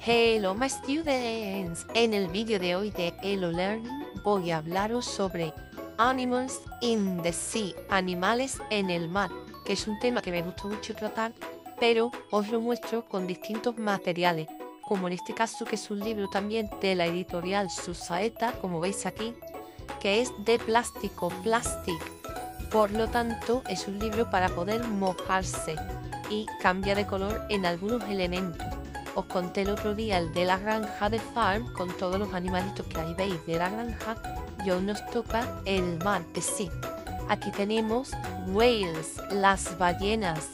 Hello my students, en el vídeo de hoy de Hello Learning voy a hablaros sobre Animals in the Sea, animales en el mar, que es un tema que me gusta mucho tratar, pero os lo muestro con distintos materiales, como en este caso que es un libro también de la editorial Susaeta, como veis aquí, que es de plástico, plastic. Por lo tanto, es un libro para poder mojarse y cambia de color en algunos elementos. Os conté el otro día el de la granja de Farm con todos los animalitos que ahí veis de la granja y hoy nos toca el mar de sea. Aquí tenemos whales, las ballenas.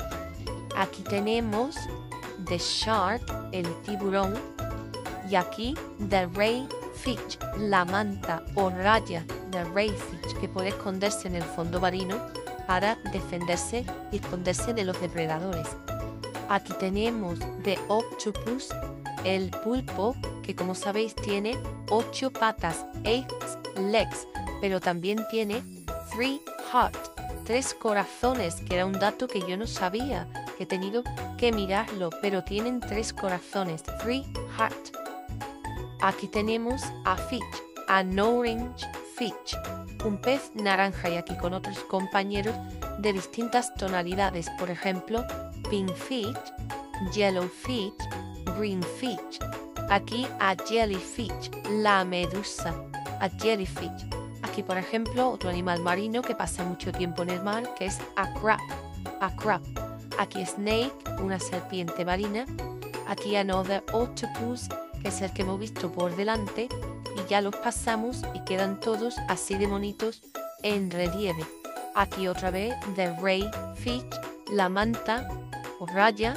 Aquí tenemos the shark, el tiburón. Y aquí the ray fish, la manta o raya de ray fish que puede esconderse en el fondo marino para defenderse y esconderse de los depredadores. Aquí tenemos the octopus, el pulpo, que como sabéis tiene 8 patas, 8 legs, pero también tiene 3 hearts, 3 corazones, que era un dato que yo no sabía, que he tenido que mirarlo, pero tienen 3 corazones, 3 hearts. Aquí tenemos a fish, an orange fish, un pez naranja, y aquí con otros compañeros de distintas tonalidades, por ejemplo, pink fish, yellow fish, green fish. Aquí a jellyfish, la medusa, a jellyfish. Aquí, por ejemplo, otro animal marino que pasa mucho tiempo en el mar, que es a crab, a crab. Aquí snake, una serpiente marina. Aquí another octopus, que es el que hemos visto por delante, y ya los pasamos y quedan todos así de bonitos en relieve. Aquí otra vez the ray fish, la manta o raya,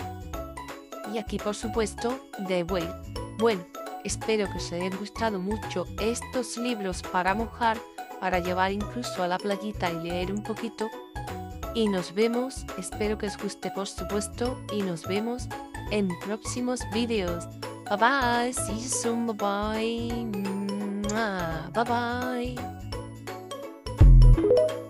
y aquí por supuesto the whale. Bueno, espero que os hayan gustado mucho estos libros para mojar, para llevar incluso a la playita y leer un poquito. Y nos vemos, espero que os guste por supuesto, y nos vemos en próximos vídeos. Bye bye, see you soon, bye bye, bye bye.